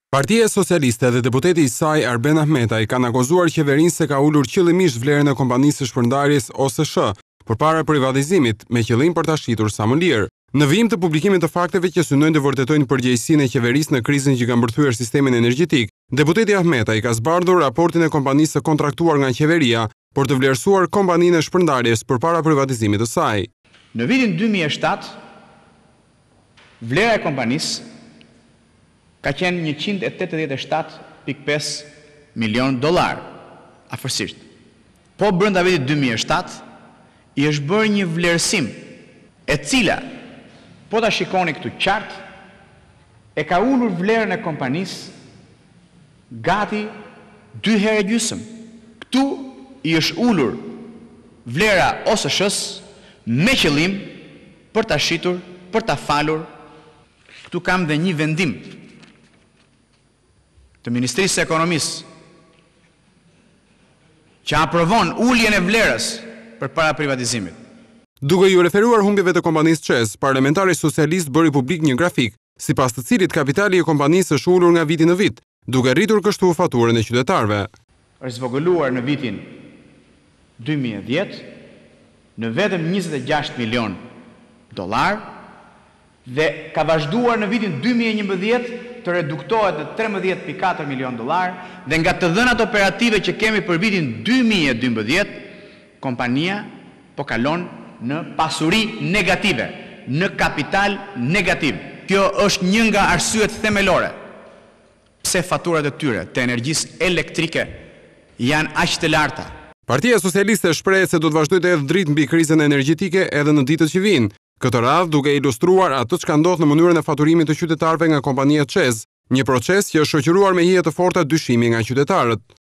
Partia Socialiste dhe deputeti i saj Arben Ahmetaj kanë akuzuar qeverinë se ka ulur qëllimisht vlerën e kompanisë së shpërndarjes OSSH përpara privatizimit me qëllim për ta shitur sa më lirë. Në vijim të publikimit të fakteve që synojnë të vërtetojnë përgjegjësinë e qeverisë në krizën që ka mbërthyer sistemin energjetik, deputeti Ahmetaj ka zbardhur raportin e kompanisë së kontraktuar nga qeveria për të vlerësuar kompaninë e shpërndarjes përpara privatizimit të saj. Në vitin 2007, vlera e kompanisë ka qenë $187.5 milion, afërsisht. Po brenda vitit 2007, i është bërë një vlerësim e cila, po ta shikoni këtu qartë, e ka ulur vlerën e kompanisë gati 2 herë e gjysmë. Këtu i është ulur vlera OSSH-s me qëllim për ta shitur, për ta falur. Këtu kam dhe një vendim të Ministrisë së Ekonomisë që aprovon uljen e vlerës përpara privatizimit. Duke ju referuar humbjeve të kompanisë ÇEZ, parlamentari socialist bëri publik një grafik, sipas të cilit kapitali i kompanisë është ulur nga viti në vit, duke rritur kështu faturën e qytetarëve. Është zvogëluar në vitin 2010 në vetëm $26 milion dhe ka vazhduar në vitin 2011 të reduktohet në $13.4 milion dhe nga të dhënat operative që kemi për vitin 2012, kompania po kalon në pasuri negative, në kapital negativ. Kjo është një nga arsyet themelore pse faturat e tyre të energjisë elektrike janë aq të larta. Partia Socialiste shprehet se do të vazhdojë të hedhë dritë mbi krizën energjetike edhe në ditët që vijnë. Këtë radhë duke ilustruar atë çka ndodh në mënyrën e faturimit të qytetarëve nga kompania ÇEZ, një proces që është shoqëruar me hije të forta dyshimi nga qytetarët.